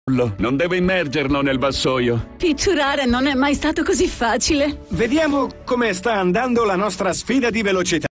Non deve immergerlo nel vassoio. Pitturare non è mai stato così facile. Vediamo come sta andando la nostra sfida di velocità.